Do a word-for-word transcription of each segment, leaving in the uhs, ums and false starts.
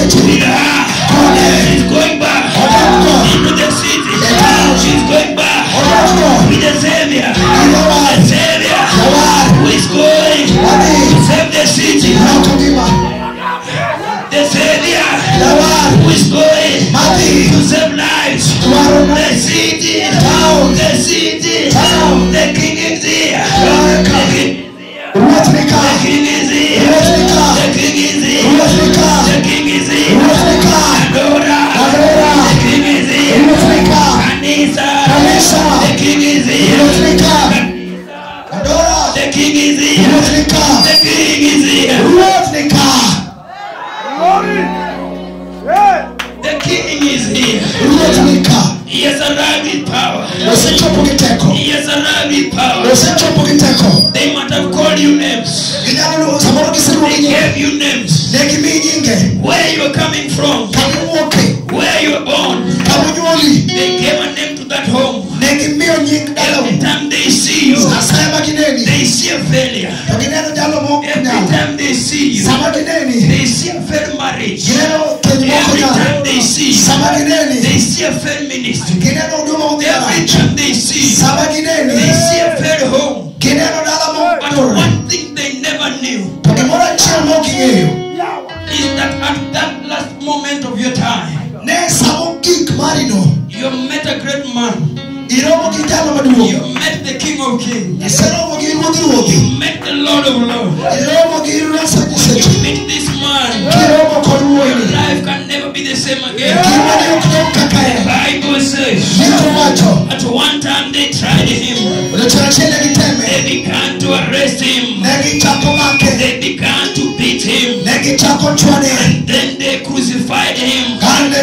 with her. She's going back into the city. She's going back with the Savior. The Savior who is going to save the city. The Savior who is going to save lives. The city, the city, the King is here. The King The King is here. The King is here. The King is here. Adora. The King is here. Kanisa. The King is here. Adora. The King is here. The King is here. The King is here. He has arrived with power. He has arrived with power. They might have called you names. They gave you names. Where you are coming from, where you are born, they gave a name to that home. Every time they see you, they see a failure. Every time they see you, they see a failed marriage. Every time they see you, they see a failed ministry. Every time they see you, they see a failed home. But one thing they never knew is that at that last moment of your time, you met a great man. You met the King of Kings. You met the Lord of Lords. You meet this man, your life can never be the same again. The Bible says at one time they tried him. They began to arrest him. They began to beat him. And then they crucified him.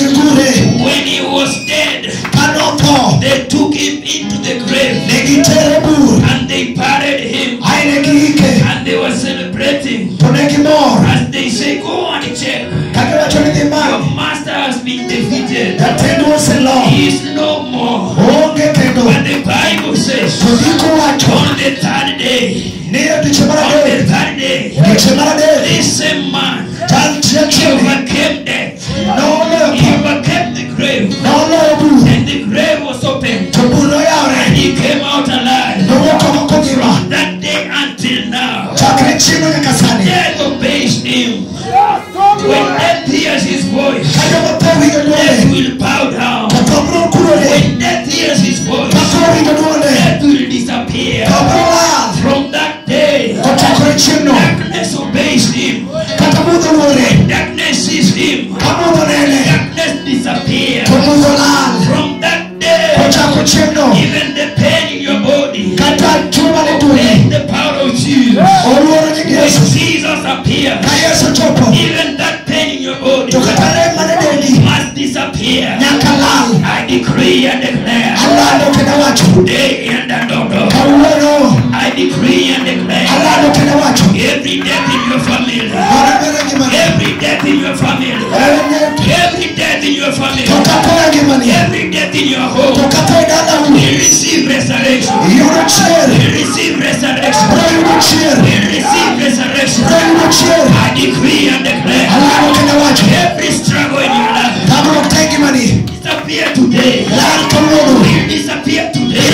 When he was dead, they took him into the grave. And they buried him. And they were celebrating. As they say, go and check. Your master has been defeated. He is no more. But the Bible says on the third day, on the third day, this same man, he overcame death. He overcame the grave. And the grave was opened. And he came out alive. From that day until now, death obeys him. When death hears his voice, death will bow down. When death hears his voice, death will disappear. From that day, darkness obeys him. When darkness sees him, darkness disappears. From that day, even the pain in your body obeys the power of Jesus. When Jesus appears, even that pain in your body must disappear. I decree and declare today and tomorrow, I decree and declare every death in your family, every death in your family, every death in your family, every death in your home, we receive resurrection. We receive resurrection. We receive resurrection. I decree and declare every struggle in your life disappear today. Will disappear today.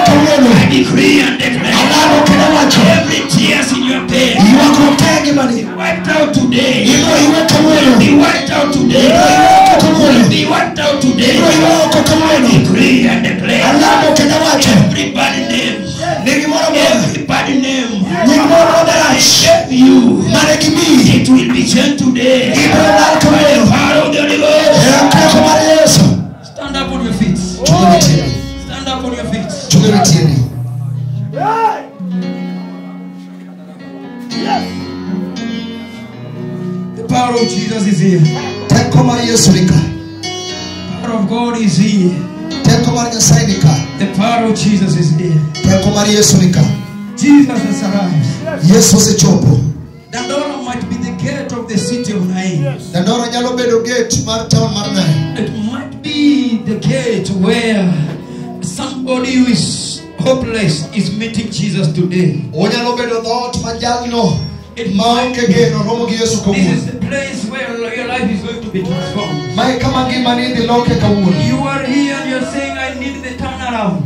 I decree and declare every tears in your bed will wiped out today. Will be wiped out today. Will be wiped out today. I decree and declare everybody name. Everybody name. Except you. It will be changed today. By the power of the Holy Ghost. Stand up on your feet. Stand up on your feet. The power of Jesus is here. The power of God is here. The power of Jesus is here. Jesus has arrived. Dandora might be the gate of the city of Nain. It might be the gate where somebody who is hopeless is meeting Jesus today. It this is the place where your life is going to be transformed. You are here and you're saying, I need the turnaround.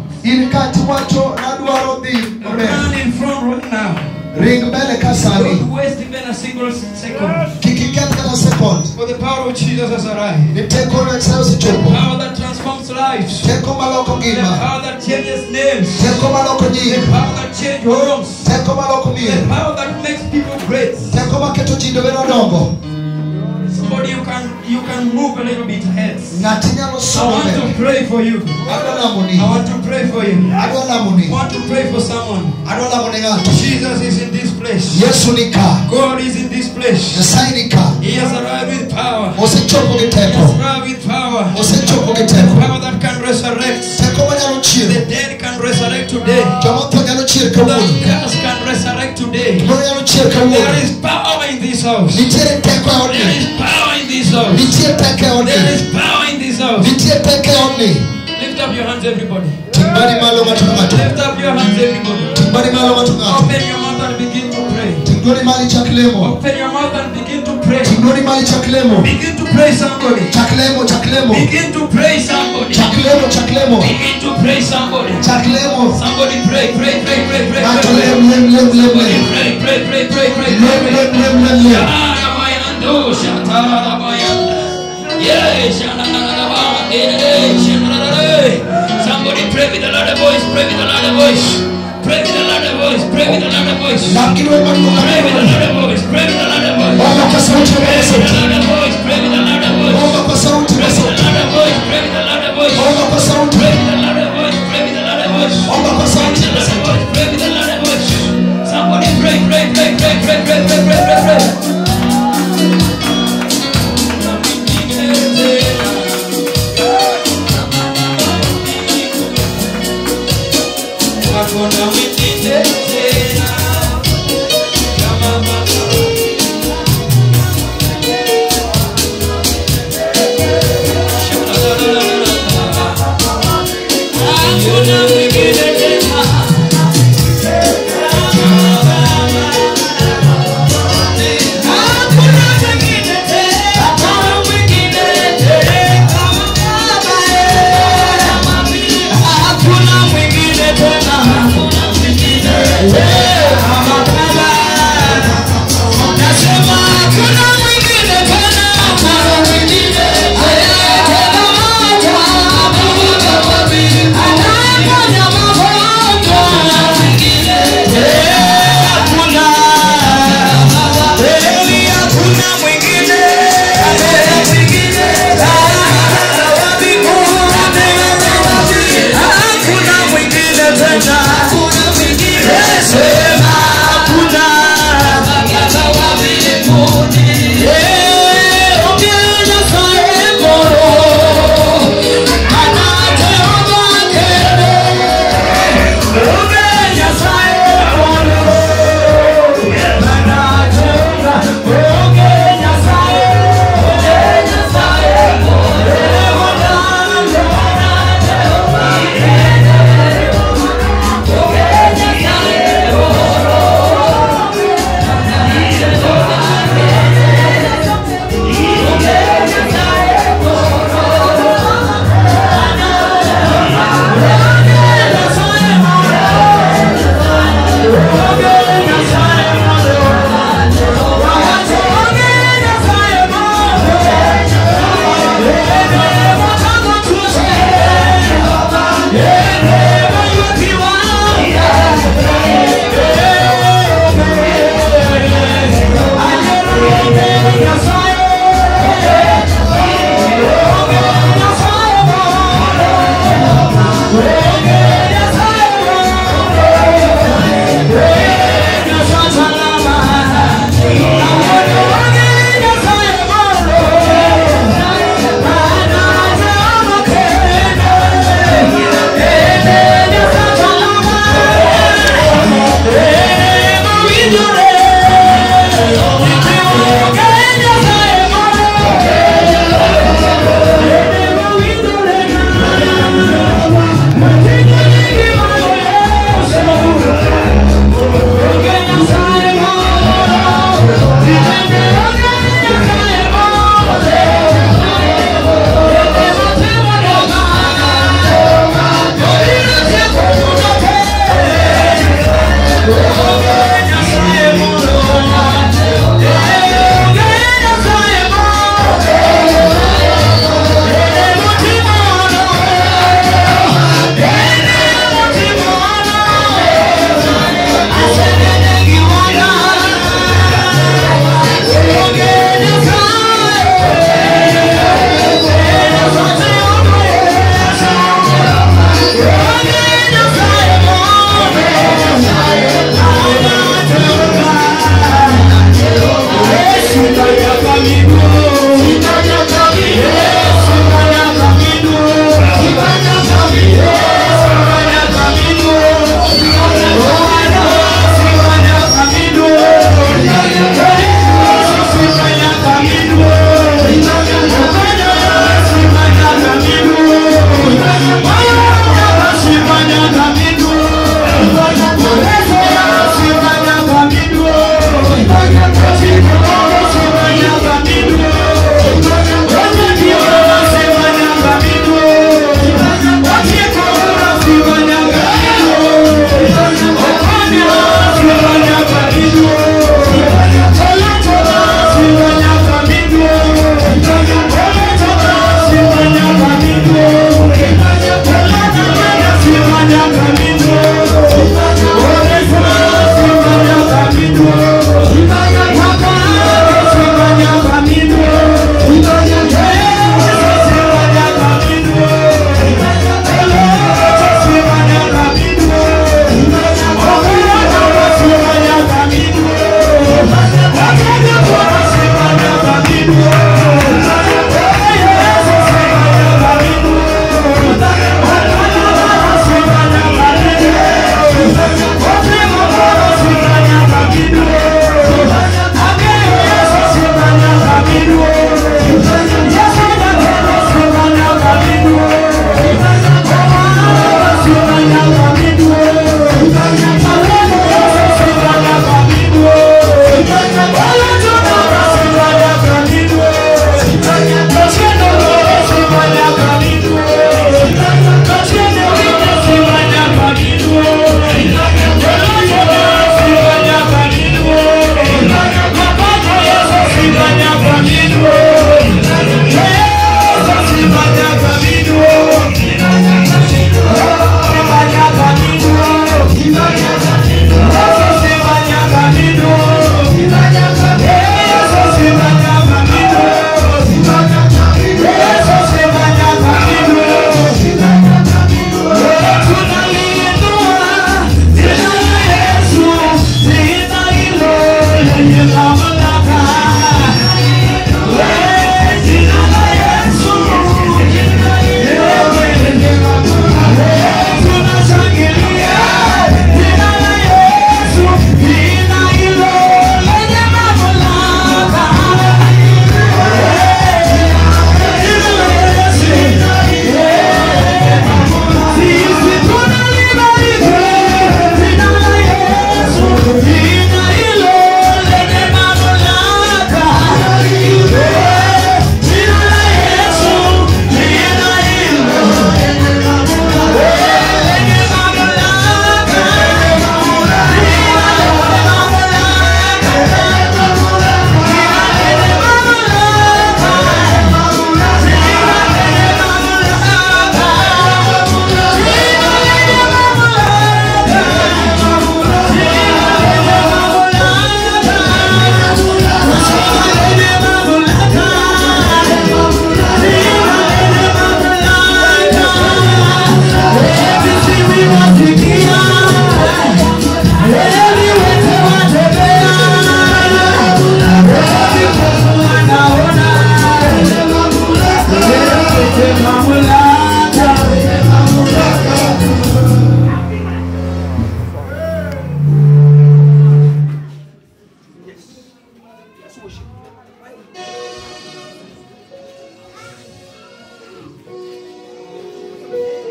Run in front right now. Don't waste even a single second. For the power of Jesus has arrived. The power that transforms lives. The power that changes names. The power that changes homes. The power that makes people great. Somebody you can you can move a little bit ahead. I want to pray for you. I want to pray for you. I want to pray for someone. Jesus is in this place. God is in this place. He has arrived with power. He has arrived with power. Power that can resurrect. The dead can resurrect today. The curse can resurrect today. There is power in this house. There is power in this house. There is power in this house. Lift up your hands, everybody. Lift up your hands, everybody. Open your mouth and begin to pray. Open your mouth and begin to pray. Begin to pray somebody. Begin to pray somebody. Begin to pray somebody. Somebody pray, pray, pray, pray, pray. Somebody pray, pray, pray, pray, pray, pray. Somebody pray with a loud voice, pray with a loud voice, pray with a loud voice, pray with a loud voice, pray with a loud voice, pray with a loud voice, pray with a loud voice, pray with a loud voice, pray with a loud voice, pray with a loud voice, pray with a loud voice, pray with a loud voice, pray with a loud voice, pray with a loud voice. Somebody pray, pray, pray, pray, pray, pray, pray, pray, pray, pray.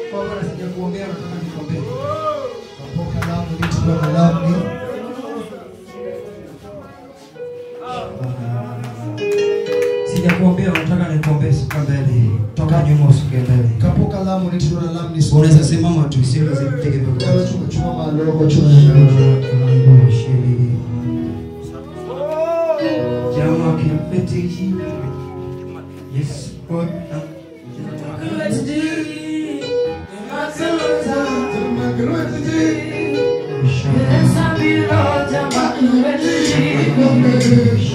Bwana sijakuombea nataka nikuombee. Kapoka lamu ni tuwa lamu. Sijakuombea nataka nikuombee siku mbele. Toka nyuma usike mbele. Kapoka lamu ni tuwa lamu ni. Unaweza simama tu sio lazima tege mbele. Kama chuma maloko chuma na shiri. Jama kimpeti. Yes, God. Yes,